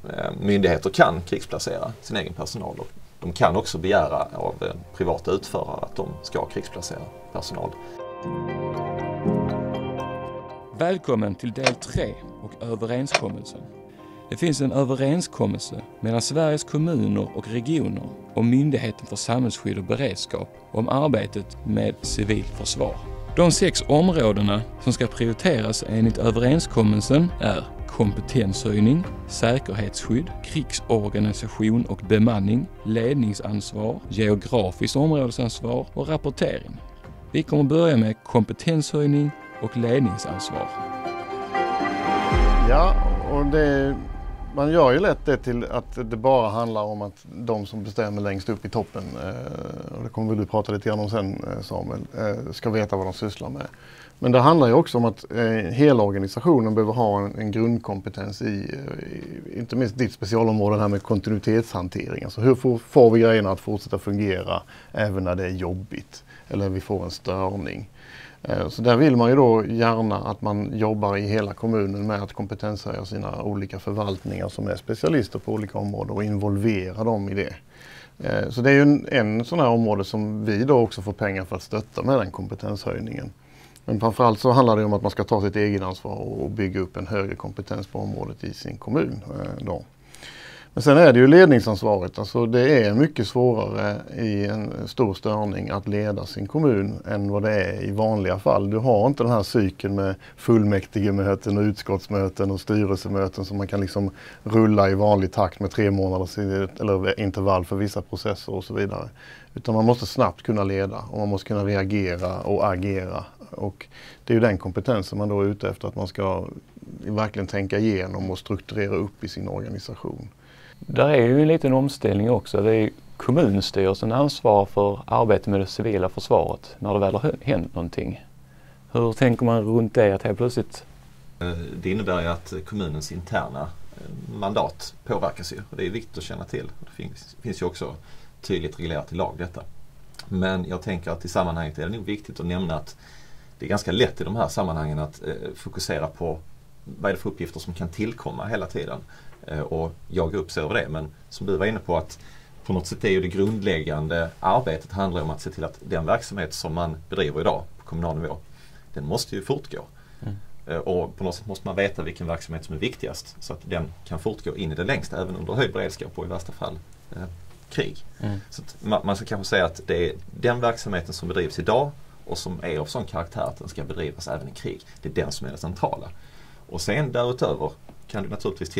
myndigheter kan krigsplacera sin egen personal. Och de kan också begära av privata utförare att de ska krigsplacera personal. Välkommen till del 3 och överenskommelsen. Det finns en överenskommelse mellan Sveriges kommuner och regioner och Myndigheten för samhällsskydd och beredskap om arbetet med civilt försvar. De 6 områdena som ska prioriteras enligt överenskommelsen är kompetenshöjning, säkerhetsskydd, krigsorganisation och bemanning, ledningsansvar, geografiskt områdesansvar och rapportering. Vi kommer börja med kompetenshöjning och ledningsansvar. Ja, och man gör ju lätt det till att det bara handlar om att de som bestämmer längst upp i toppen, och det kommer väl du prata lite grann om sen Samuel, ska veta vad de sysslar med. Men det handlar ju också om att hela organisationen behöver ha en grundkompetens i inte minst ditt specialområde här med kontinuitetshantering. Alltså hur får vi grejerna att fortsätta fungera även när det är jobbigt eller vi får en störning. Så där vill man ju då gärna att man jobbar i hela kommunen med att kompetenshöja sina olika förvaltningar som är specialister på olika områden och involvera dem i det. Så det är ju en sån här område som vi då också får pengar för att stötta med den kompetenshöjningen. Men framförallt så handlar det om att man ska ta sitt egenansvar och bygga upp en högre kompetens på området i sin kommun då. Men sen är det ju ledningsansvaret. Alltså det är mycket svårare i en stor störning att leda sin kommun än vad det är i vanliga fall. Du har inte den här cykeln med fullmäktigemöten och utskottsmöten och styrelsemöten som man kan liksom rulla i vanlig takt med 3 månaders eller intervall för vissa processer och så vidare. Utan man måste snabbt kunna leda och man måste kunna reagera och agera. Och det är ju den kompetensen man då är ute efter, att man ska verkligen tänka igenom och strukturera upp i sin organisation. Där är ju en liten omställning också. Det är kommunstyrelsen ansvar för arbete med det civila försvaret när det väl har hänt någonting. Hur tänker man runt det att helt plötsligt? Det innebär ju att kommunens interna mandat påverkas ju. Och det är viktigt att känna till. Det finns ju också tydligt reglerat i lag detta. Men jag tänker att i sammanhanget är det nog viktigt att nämna att det är ganska lätt i de här sammanhangen att fokusera på vad är det för uppgifter som kan tillkomma hela tiden. Och jaga upp sig över det. Men som du var inne på, att på något sätt är ju det grundläggande arbetet handlar om att se till att den verksamhet som man bedriver idag på kommunal nivå, den måste ju fortgå. Och på något sätt måste man veta vilken verksamhet som är viktigast så att den kan fortgå in i det längsta även under höjd beredskap och i värsta fall krig. Så att man ska kanske säga att det är den verksamheten som bedrivs idag och som är av sån karaktär att den ska bedrivas även i krig. Det är den som är det centrala. Och sen därutöver kan det naturligtvis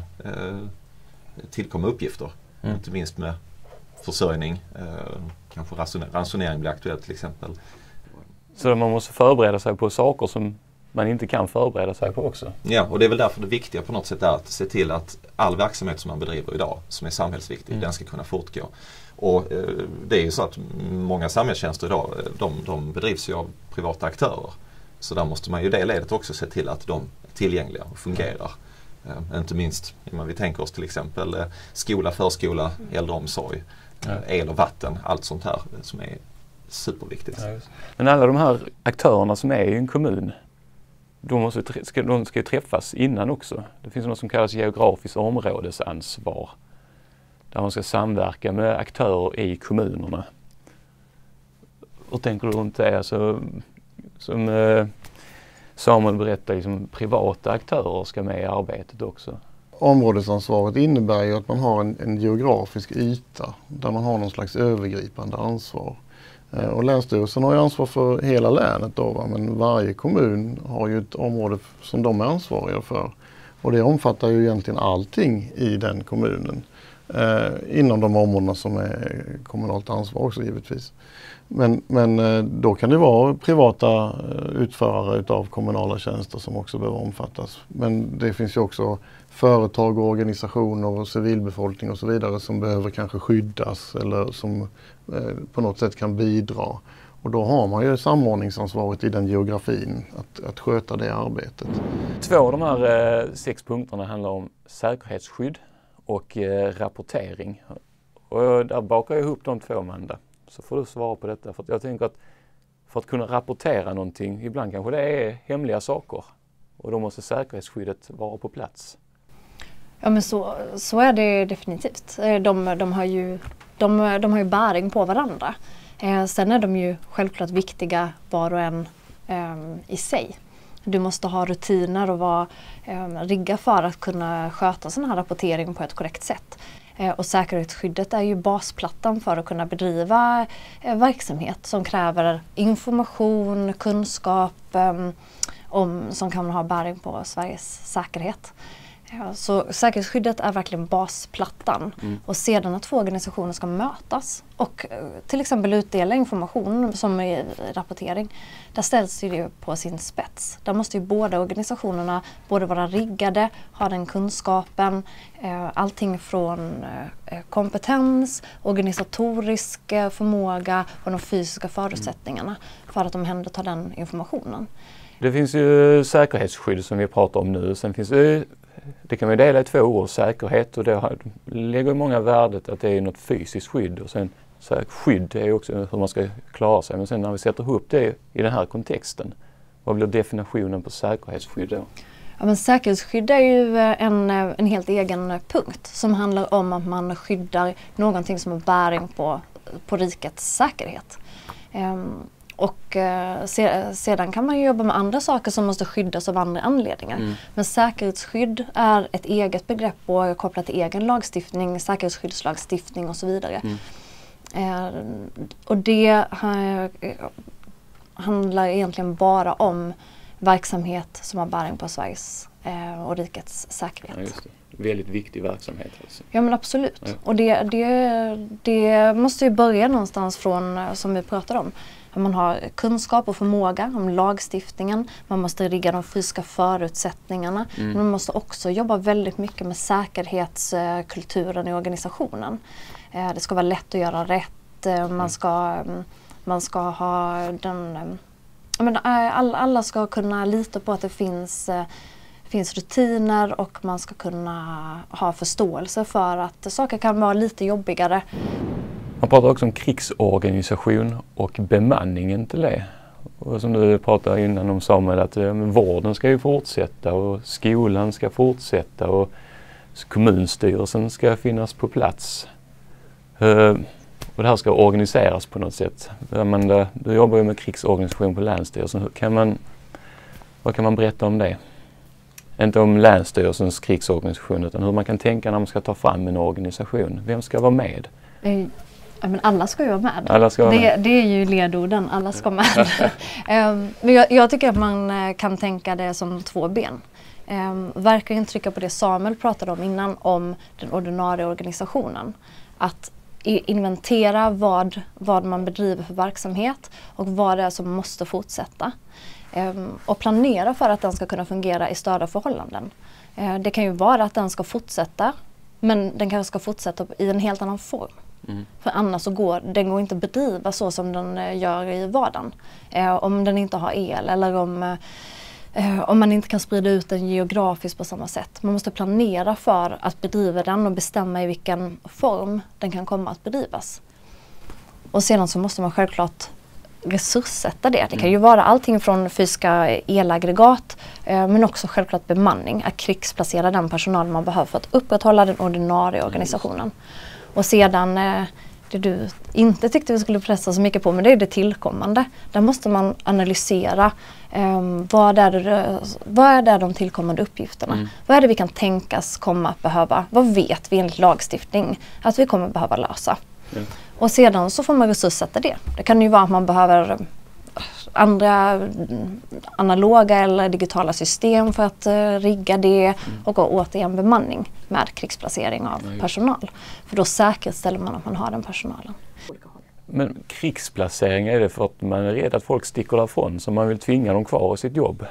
tillkomma uppgifter. Inte minst med försörjning. Kanske ransonering blir aktuellt till exempel. Så man måste förbereda sig på saker som man inte kan förbereda sig på också. Ja, och det är väl därför det viktiga på något sätt är att se till att all verksamhet som man bedriver idag som är samhällsviktig, den ska kunna fortgå. Och det är ju så att många samhällstjänster idag, de bedrivs ju av privata aktörer. Så där måste man ju i det ledet också se till att de är tillgängliga och fungerar. Inte minst, vi tänker oss till exempel skola, förskola, äldreomsorg, el och vatten, allt sånt här som är superviktigt. Ja, men alla de här aktörerna som är i en kommun, de ska ju träffas innan också. Det finns något som kallas geografiskt områdesansvar. Där man ska samverka med aktörer i kommunerna. Och tänker du runt det? Alltså, som Samuel berättar, liksom, privata aktörer ska med i arbetet också. Områdesansvaret innebär ju att man har en geografisk yta där man har någon slags övergripande ansvar. Och Länsstyrelsen har ju ansvar för hela länet då, men varje kommun har ju ett område som de är ansvariga för. Och det omfattar ju egentligen allting i den kommunen. Inom de områdena som är kommunalt ansvar också givetvis. Men då kan det vara privata utförare utav kommunala tjänster som också behöver omfattas. Men det finns ju också företag och organisationer och civilbefolkning och så vidare som behöver kanske skyddas eller som på något sätt kan bidra. Och då har man ju samordningsansvaret i den geografin att sköta det arbetet. 2 av de här 6 punkterna handlar om säkerhetsskydd och rapportering. Och där bakar jag ihop de 2, Amanda. Så får du svara på detta. För att jag tänker att för att kunna rapportera någonting, ibland kanske det är hemliga saker. Och då måste säkerhetsskyddet vara på plats. Ja, men så är det definitivt. De har ju bäring på varandra. Sen är de ju självklart viktiga var och en i sig. Du måste ha rutiner och vara rigga för att kunna sköta sån här rapportering på ett korrekt sätt. Och säkerhetsskyddet är ju basplattan för att kunna bedriva verksamhet som kräver information, kunskap som kan ha bäring på Sveriges säkerhet. Så säkerhetsskyddet är verkligen basplattan. Och sedan att två organisationer ska mötas och till exempel utdela information som är rapportering, där ställs ju det på sin spets. Där måste ju båda organisationerna både vara riggade, ha den kunskapen, allting från kompetens, organisatorisk förmåga och de fysiska förutsättningarna för att omhänderta den informationen. Det finns ju säkerhetsskydd som vi pratar om nu. Sen finns det kan vi dela i 2 år, säkerhet, och det lägger många värdet att det är något fysiskt skydd, och sen så skydd är också hur man ska klara sig. Men sen när vi sätter ihop det i den här kontexten, vad blir definitionen på säkerhetsskydd då? Ja, men säkerhetsskydd är ju en helt egen punkt som handlar om att man skyddar någonting som är bäring på rikets säkerhet. Och sedan kan man ju jobba med andra saker som måste skyddas av andra anledningar. Men säkerhetsskydd är ett eget begrepp och kopplat till egen lagstiftning, säkerhetsskyddslagstiftning och så vidare. Och det handlar egentligen bara om verksamhet som har bäring på Sveriges och rikets säkerhet. Ja, just det. Väldigt viktig verksamhet alltså. Ja, men absolut. Ja. Och det måste ju börja någonstans från, som vi pratade om. Man har kunskap och förmåga om lagstiftningen. Man måste rigga de fysiska förutsättningarna. Men man måste också jobba väldigt mycket med säkerhetskulturen i organisationen. Det ska vara lätt att göra rätt. Man ska ha alla ska kunna lita på att det finns rutiner, och man ska kunna ha förståelse för att saker kan vara lite jobbigare. Man pratar också om krigsorganisation och bemanningen till det. Och som du pratade innan om, Samuel, att vården ska ju fortsätta och skolan ska fortsätta och kommunstyrelsen ska finnas på plats. Och det här ska organiseras på något sätt. Du jobbar ju med krigsorganisation på länsstyrelsen. Vad kan man berätta om det? Inte om länsstyrelsens krigsorganisation, utan hur man kan tänka när man ska ta fram en organisation. Vem ska vara med? Ja, men alla ska ju vara med. Alla ska vara med. Det är ju ledorden, alla ska med. Men jag tycker att man kan tänka det som 2 ben. Verkligen trycka på det Samuel pratade om innan, om den ordinarie organisationen. Att inventera vad man bedriver för verksamhet och vad det är som måste fortsätta. Och planera för att den ska kunna fungera i störda förhållanden. Det kan ju vara att den ska fortsätta, men den kanske ska fortsätta i en helt annan form. För annars så går den inte att bedriva så som den gör i vardagen. Om den inte har el, eller om man inte kan sprida ut den geografiskt på samma sätt. Man måste planera för att bedriva den och bestämma i vilken form den kan komma att bedrivas. Och sedan så måste man självklart resurssätta det. Det kan ju vara allting från fysiska elaggregat, men också självklart bemanning. Att krigsplacera den personal man behöver för att upprätthålla den ordinarie organisationen. Och sedan det du inte tyckte vi skulle pressa så mycket på, men det är det tillkommande. Där måste man analysera vad är de tillkommande uppgifterna. Vad är det vi kan tänkas komma att behöva? Vad vet vi enligt lagstiftning att vi kommer att behöva lösa? Och sedan så får man resurssätta det. Det kan ju vara att man behöver andra analoga eller digitala system för att rigga det, och återigen bemanning med krigsplacering av personal. För då säkerställer man att man har den personalen. Men krigsplacering, är det för att man är rädd att folk sticker därifrån så man vill tvinga dem kvar i sitt jobb?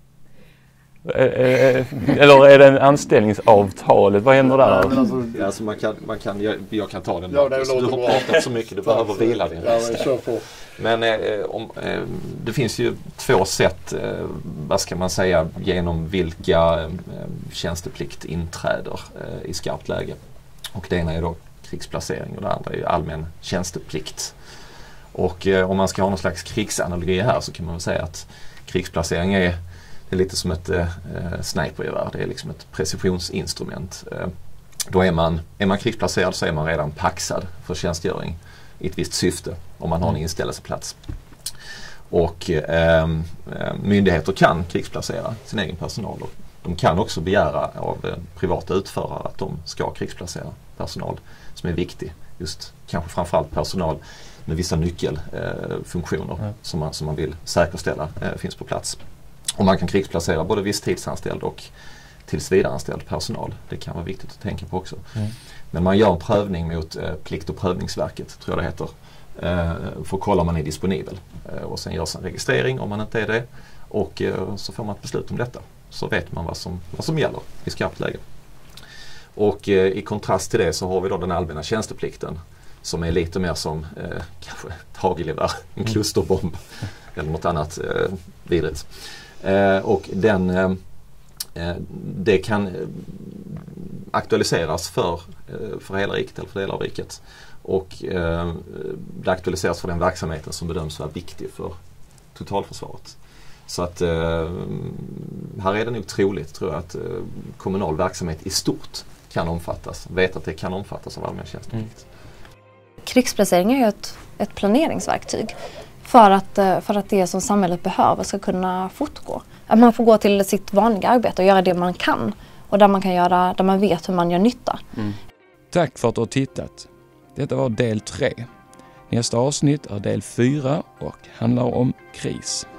Eller är det anställningsavtalet? Vad händer där? Jag kan ta den. Ja, du har pratat så mycket, du behöver vila din röst. Men det finns ju 2 sätt, vad ska man säga, genom vilka tjänsteplikt inträder i skarpt läge. Och det ena är då krigsplacering och det andra är allmän tjänsteplikt. Och om man ska ha någon slags krigsanalogi här, så kan man väl säga att krigsplacering är Det är lite som ett snipergevär. Det är liksom ett precisionsinstrument. Då är man krigsplacerad så är man redan paxad för tjänstgöring i ett visst syfte om man har en inställelseplats. Och myndigheter kan krigsplacera sin egen personal. Och de kan också begära av privata utförare att de ska krigsplacera personal som är viktig. Just kanske framförallt personal med vissa nyckelfunktioner som man vill säkerställa finns på plats. Och man kan krigsplacera både visstidsanställd och tillsvidareanställd personal. Det kan vara viktigt att tänka på också. Men man gör en prövning mot Plikt- och prövningsverket, tror jag det heter. För att kolla om man är disponibel. Och sen görs en registrering om man inte är det. Och så får man ett beslut om detta. Så vet man vad som gäller i skarpt läge. Och i kontrast till det så har vi då den allmänna tjänsteplikten. Som är lite mer som kanske ett hagelgevär, en klusterbomb eller något annat vidrigt. Och det kan aktualiseras för hela riket eller för delar av riket. Och det aktualiseras för den verksamheten som bedöms vara viktig för totalförsvaret. Så att här är det nog troligt, tror jag, att kommunal verksamhet i stort kan omfattas. Vet att det kan omfattas av allmän tjänsteplikt. Krigsplacering är ju ett planeringsverktyg för att det som samhället behöver ska kunna fortgå. Att man får gå till sitt vanliga arbete och göra det man kan. Och där man vet hur man gör nytta. Tack för att du har tittat. Detta var del 3. Nästa avsnitt är del 4 och handlar om kris.